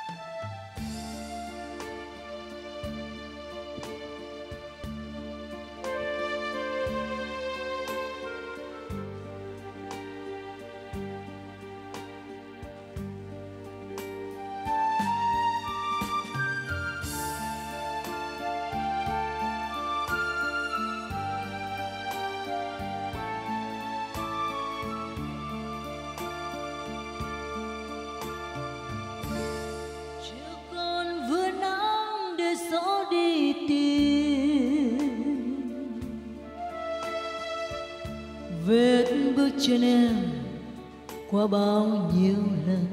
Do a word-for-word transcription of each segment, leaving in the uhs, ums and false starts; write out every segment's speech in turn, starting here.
Vết bước chân em qua bao nhiêu lần,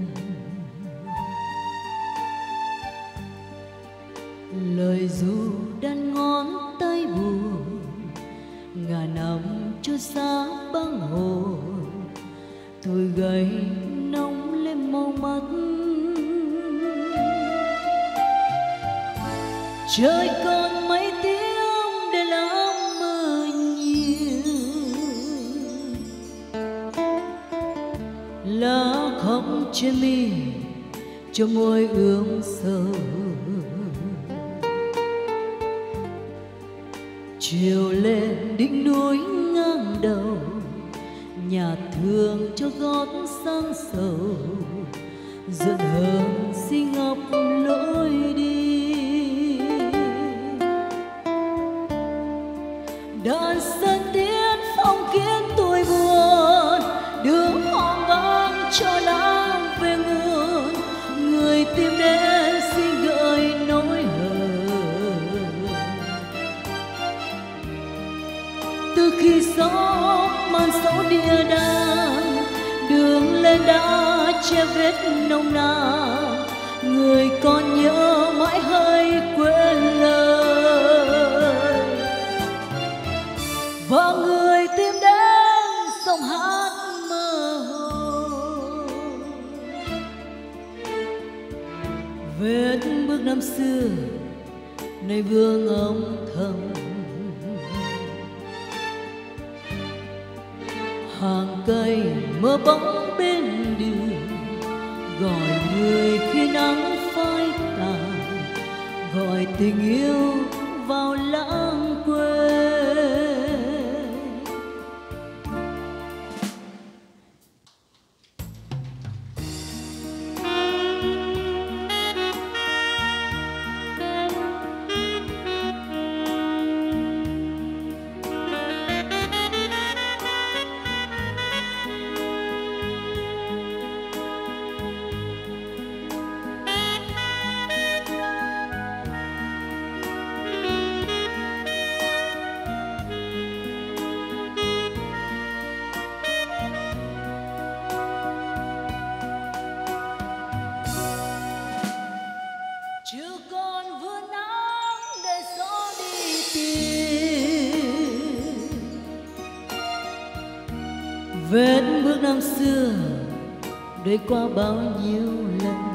lời ru đan ngón tay buồn, ngàn năm trôi xa băng hồ. Tôi gầy nóng lên màu mắt, trời còn mấy tiếng để làm mơ nhiều. Lá khóc trên mi cho môi ươm sầu, chiều lên đỉnh núi ngang đầu, nhà thương cho gót sang sầu. Giận hờn xin ngọc lối đi, đàn sân tiết phong kiến tuổi buồn, đường hoang vắng cho lãng về nguồn. Người tìm đến xin gợi nỗi hờn, từ khi gió màn sầu địa đàng, đường lên đã che vết nồng nàn. Người còn nhớ mãi hay quên lời, và người tìm đến giọng hát mơ hồ. Vết bước năm xưa nay vương âm thầm, hàng cây mơ bóng bên đường, gọi người khi nắng phai tàn, gọi tình yêu vào lãng quên. Chưa còn vườn nắng để gió đi tìm, vết bước năm xưa để qua bao nhiêu lần.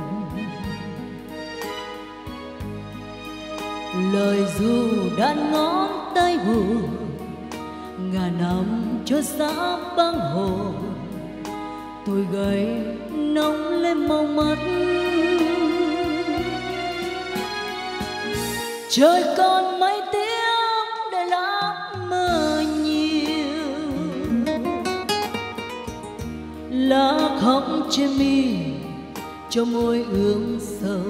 Lời ru đan ngón tay buồn, ngàn năm trôi xa băng hồ. Tôi gầy nóng lên màu mắt, trời còn mấy tiếng để lãng mơ nhiều. Lá khóc trên mi cho môi ươm sầu,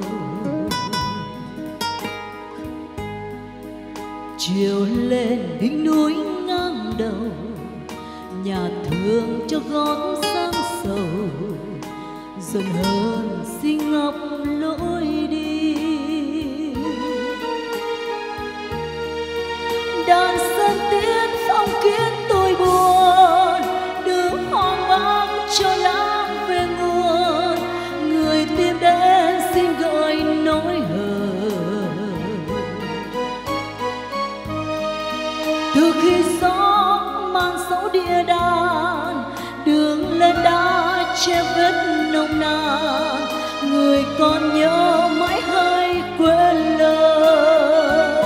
chiều lên đỉnh núi ngang đầu, nhà thương cho gót sang sầu. Dần hơn xin ngọc lối đi, đàn sân tiết phong kiến tôi buồn, đường hoang vắng cho lãng về nguồn. Người tìm đến xin gợi nỗi hờn, từ khi gió mang sầu địa đàn, đường lên đã che vết nồng nàn. Người còn nhớ mãi hay quên lời,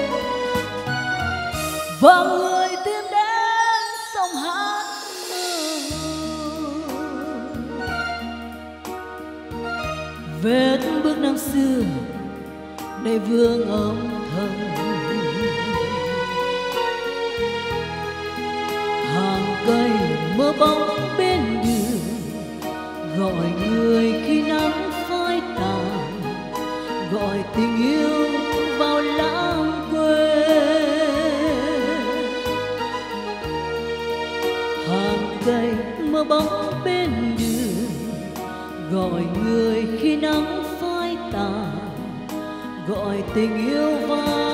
và người tìm đến giọng hát mơ. Vết bước năm xưa nay vương âm thầm. Hàng cây mơ bóng bên đường gọi người khi nắng phai tàn, gọi tình yêu vào lãng quên. Hàng cây mơ bóng bên đường gọi người khi nắng phai tàn, gọi tình yêu vào